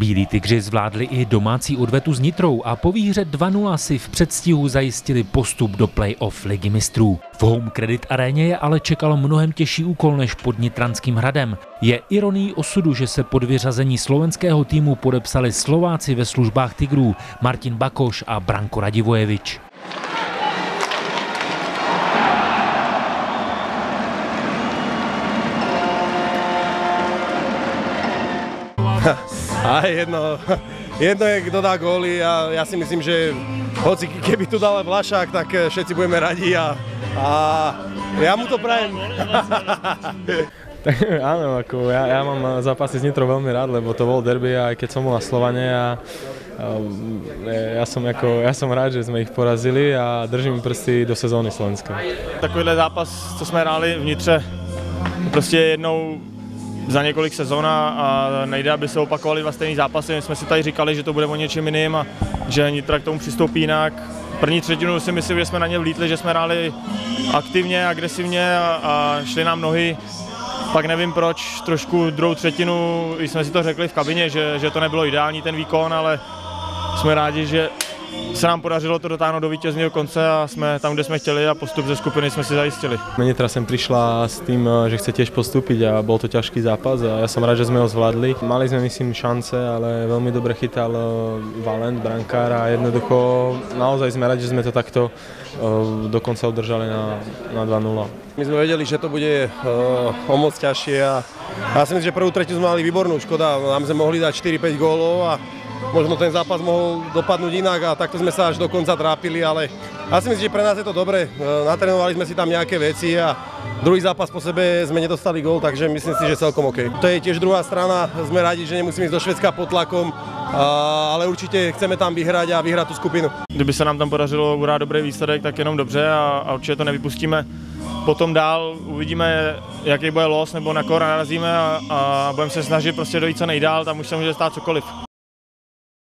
Bílí tygři zvládli i domácí odvetu s Nitrou a po výhře 2-0 si v předstihu zajistili postup do play-off Ligy mistrů. V Home Credit aréně je ale čekal mnohem těžší úkol než pod Nitranským hradem. Je ironií osudu, že se pod vyřazení slovenského týmu podepsali Slováci ve službách Tigrů Martin Bakoš a Branko Radivojevič. A jedno je, kto dá góly a ja si myslím, že hoci keby tu dal Vlašák, tak všetci budeme radi a ja mu to prajem. Tak áno, ako ja mám zápasy s Nitrou veľmi rád, lebo to bol derby, aj keď som bol na Slovane a ja som rád, že sme ich porazili a držím prsty do sezóny slovenské. Takovýhle zápas, co jsme hráli v Nitře, prostě jednou za několik sezon a nejde, aby se opakovaly dva stejný zápasy. My jsme si tady říkali, že to bude o něčem jiným a že Nitra k tomu přistoupí jinak. První třetinu si myslím, že jsme na ně vlítli, že jsme hráli aktivně, agresivně a šli nám nohy. Pak nevím proč, trošku druhou třetinu, jsme si to řekli v kabině, že to nebylo ideální ten výkon, ale jsme rádi, že se nám podařilo to dotáhnout do vítězného konce a jsme tam, kde jsme chtěli a postup ze skupiny jsme si zajistili. Nitra sem prišla s tým, že chce tiež postúpiť a bol to ťažký zápas a ja som rád, že sme ho zvládli. Mali sme, myslím, šance, ale veľmi dobre chytal Valent, brankár a jednoducho naozaj sme radi, že sme to takto dokonca udržali na 2-0. My sme vedeli, že to bude o moc ťažšie a ja si myslím, že prvú tretiu sme mali výbornú, škoda, nám sme mohli dať 4-5 gólov a možno ten zápas mohol dopadnúť inak a takto sme sa až do konca trápili, ale ja si myslím, že pre nás je to dobre. Natrénovali sme si tam nejaké veci a druhý zápas po sebe sme nedostali gól, takže myslím si, že celkom OK. To je tiež druhá strana, sme radi, že nemusíme ísť do Švédska pod tlakom, ale určite chceme tam vyhrať a vyhrať tú skupinu. Kdyby se nám tam podařilo urát dobrý výsledek, tak jenom dobře a určitě to nevypustíme. Potom dál uvidíme, jaký bude los nebo na koho narazíme a budeme se snažit prostě dojít co nejdál, tam už se může stát cokoliv.